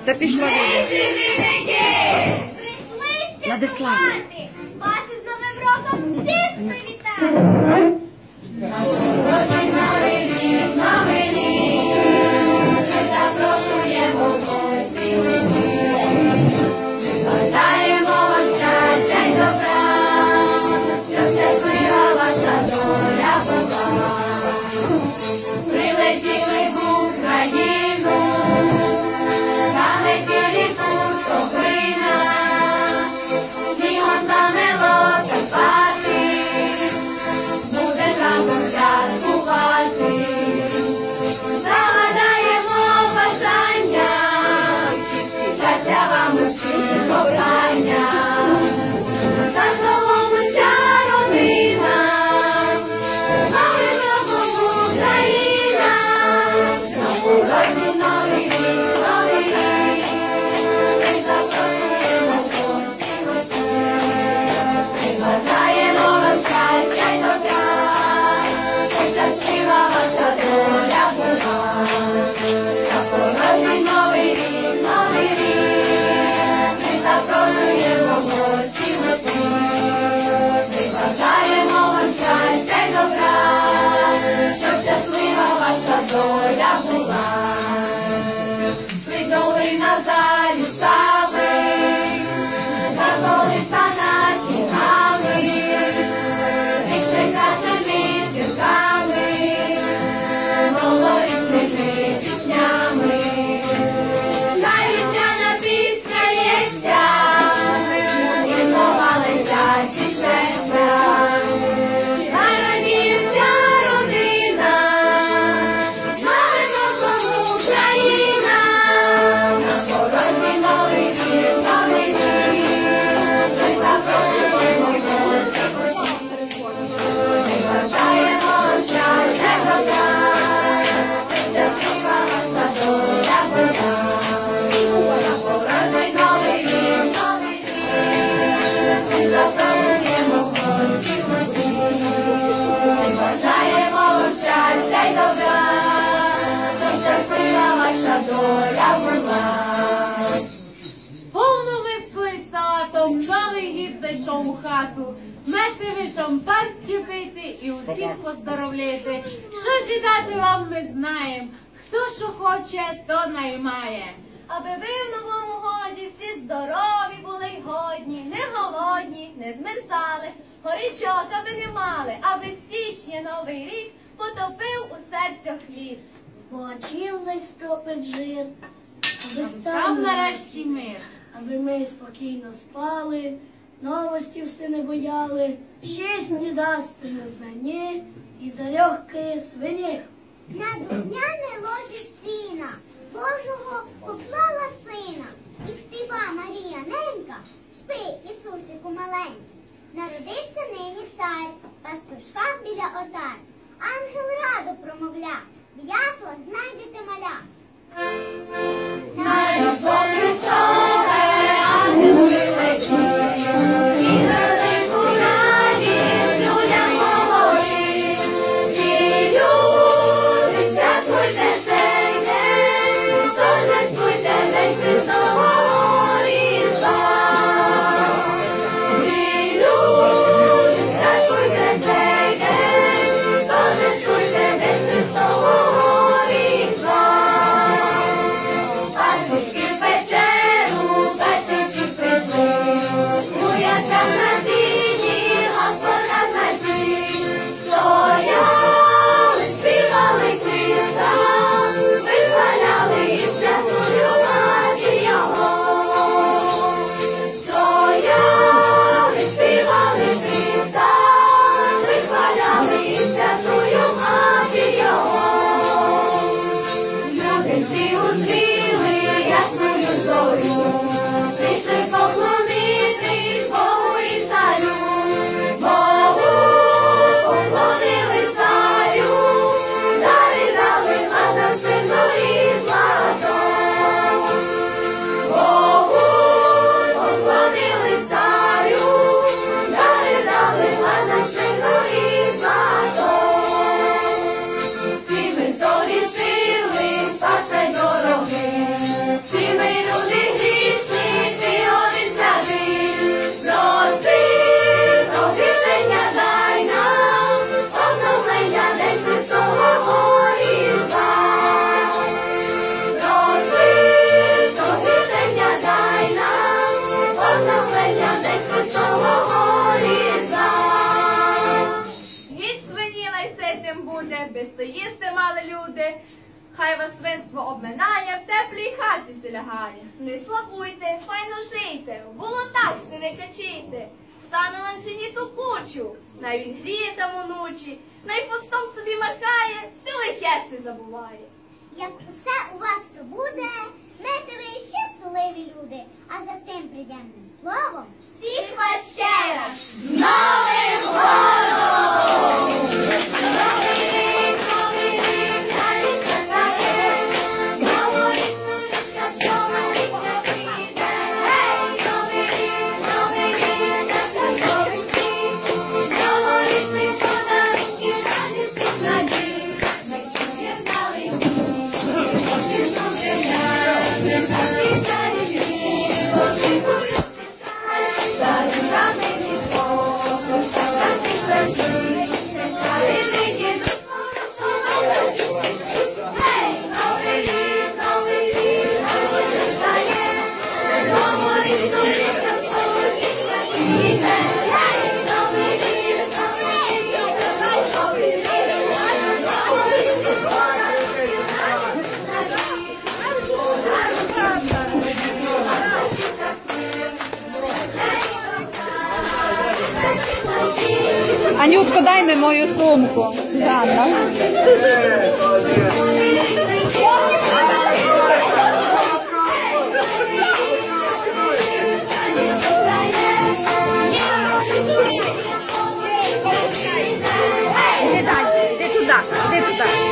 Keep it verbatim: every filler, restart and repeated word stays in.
Та пішла війна. Владислава. Вас із Новим роком всіх привітаю! Прилетіли в Україну, налетіли куртовина, снігом замело Карпати, буде разом час купати. Загадаємо бажання, щастя вам усім кохання, за столом уся родина. Новий гід зайшов у хату, месиві шампанські пити і усіх поздоровляти. Що ж і дати вам ми знаєм, хто що хоче, то наймає. Аби ви в новому годі всі здорові були й годні, не голодні, не змерзали, горячок аби не мали, аби з січня новий рік потопив у серцях хліб. Плачів весь стопить жир, аби Став нарешті мир. аби ми спокійно спали, новості все не бояли, щастя дасться на знані і за легкої свині. На духмяне ложе сіна Божого поклала сина, і співа Марія ненька, спи, Ісусику маленький. Народився нині цар, пастушка біля отар. Ангел радо промовля, в яслах знайдете маля. Святуйте цей день, гратися лягає. Не слабуйте, файно жийте, в болотах си не качійте. Са на ланчині ту кучу, най він гріє там уночі, най хвостом собі махає, всю лихе си забуває. Як усе у вас то буде, мете ви щасливі люди, а за цим приємним словом всіх вас ще раз з Новим годом! Новий рік, новий рік, радість настає, новорічну ніч новорічна прийде. Гей, новий рік, новий рік, щасливий світ, новорічний подарунки, радість надій, найчує знали Анютко, дай ми мою сумку. Жанна. Іди далі, іди туди, іди туди.